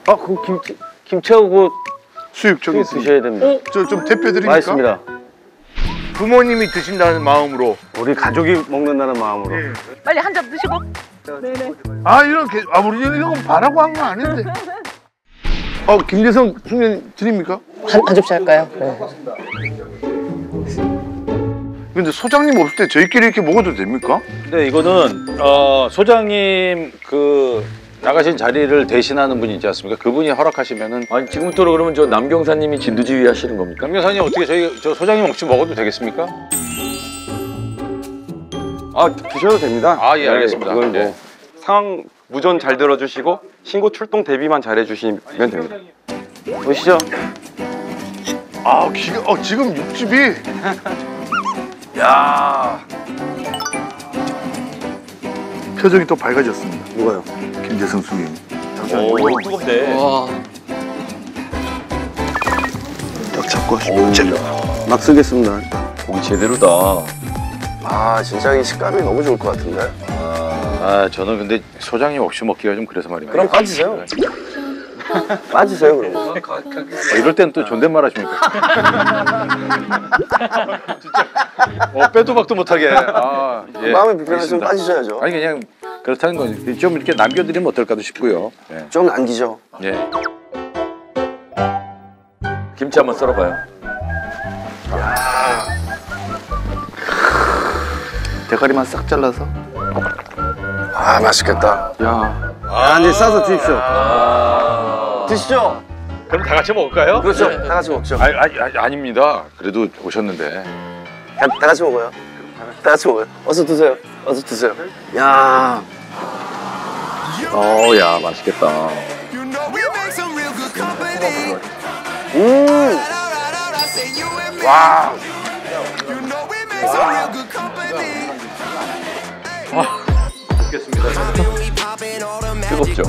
아, 그 김치하고 수육 저기 드셔야 됩니다. 저 좀 대표드립니까? 맛있습니다. 부모님이 드신다는 마음으로 우리 가족이 먹는다는 마음으로. 빨리 한 잔 드시고. 네네. 아 이렇게 우리 이런 건 바라고 한 건 아닌데. 김재성 총장 드립니까? 한 접시 할까요? 네. 근데 소장님 없을 때 저희끼리 이렇게 먹어도 됩니까? 네, 이거는 소장님 그 나가신 자리를 대신하는 분이 있지 않습니까? 그분이 허락하시면은. 아니 지금부터 그러면 저 남경사님이 진두지휘 하시는 겁니까? 남경사님 어떻게 저 소장님 혹시 먹어도 되겠습니까? 아, 드셔도 됩니다. 아, 예, 알겠습니다. 그건 뭐 예. 상황 무전 잘 들어주시고 신고 출동 대비만 잘해주시면 됩니다. 보시죠. 지금 육즙이 야, 표정이 또 밝아졌습니다. 누가요? 김재성 수님. 오, 뜨겁네. 딱 잡고 하시면 막 쓰겠습니다. 고기 제대로다. 아, 진짜 이 식감이 너무 좋을 것 같은데. 저는 근데 소장님 없이 먹기가 좀 그래서 말입니다. 그럼 빠지세요. 빠지세요 그럼. 이럴 땐 또 존댓말 하십니까? 진짜. 빼도 박도 못하게. 예. 마음이 불편하시면 알겠습니다. 빠지셔야죠. 아니 그냥 그렇다는 거지. 좀 이렇게 남겨드리면 어떨까도 싶고요. 예. 좀 남기죠. 예. 김치 한번 썰어봐요. 대가리만 싹 잘라서. 아, 맛있겠다. 야. 이제 싸서 드십시오. 드시죠. 그럼 다 같이 먹을까요? 그렇죠. 다 같이 먹죠. 아닙니다. 그래도 오셨는데. 다 같이 먹어요. 다 같이 먹어요. 어서 드세요. 어서 드세요. 야. 야 맛있겠다. 와. 뜨겁죠?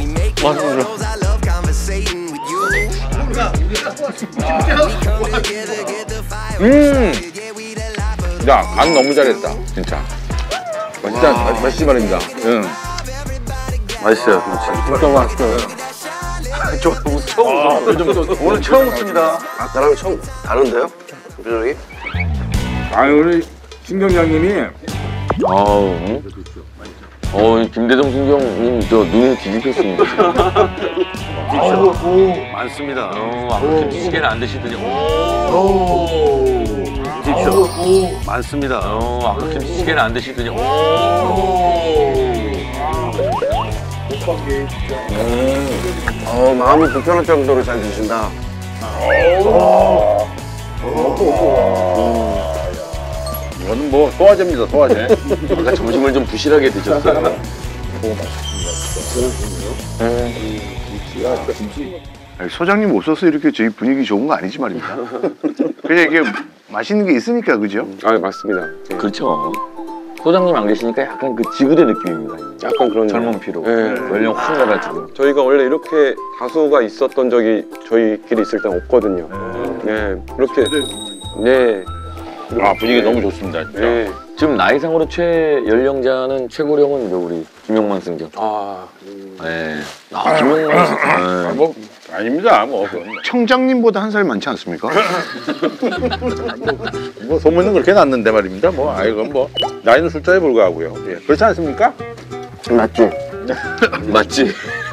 야, 간 너무 잘했다, 진짜. 맛있지 말입니다. 응. 맛있어요. 진짜 맛있어요. 오늘 처음 웃습니다. 아까랑 처음 다른데요? 표정이? 우리 신경장님이 김대중 신경님 저 눈이 뒤집혔습니다. 많습니다. 김치찌개는 안 드시더니 많습니다. 아까 김치찌개는 안 드시더니 마음이 불편할 정도로 잘 드신다. 이거는 뭐 소화제입니다, 소화제. 아까 점심을 좀 부실하게 드셨어요. 소장님 없어서 이렇게 저희 분위기 좋은 거 아니지 말입니다. 그냥 이게 맛있는 게 있으니까 그죠? 아, 맞습니다. 예. 그렇죠. 소장님 안 계시니까 약간 그 지그대 느낌입니다. 약간 그런 젊은 피로. 예. 연령 확 나가지고. 저희가 원래 이렇게 다수가 있었던 적이 저희끼리 있을 땐 없거든요. 네, 이렇게 네. 분위기 너무 좋습니다, 진짜. 네. 지금 나이상으로 최연령자는 최고령은 이제 우리 김용만 승정. 네. 김용만 승정. 뭐 아닙니다, 뭐. 청장님보다 한 살 많지 않습니까? 뭐 소문은 그렇게 났는데 말입니다. 이건 뭐 나이는 숫자에 불과하고요. 예. 그렇지 않습니까? 맞지? 맞지?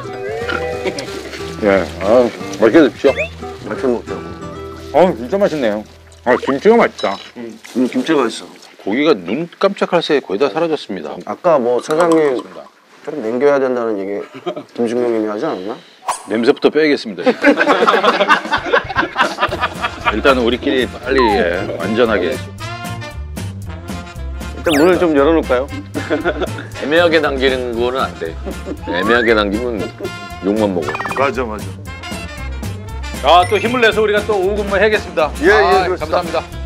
예. 맛있게 드십시오. 맛있게 먹죠. 진짜 맛있네요. 김치가 맛있다. 김치가 맛있어. 고기가 눈 깜짝할 새에 거의 다 사라졌습니다. 아까 뭐 사장님 좀 남겨야 된다는 얘기 김신경님이 하지 않았나? 냄새부터 빼야겠습니다. 일단은 우리끼리 빨리 완전하게. 일단 문을 좀 열어놓을까요? 애매하게 당기는 거는 안 돼. 애매하게 당기면 욕만 먹어. 맞아. 또 힘을 내서 우리가 또 오후 근무 해야겠습니다. 예, 그렇습니다. 감사합니다.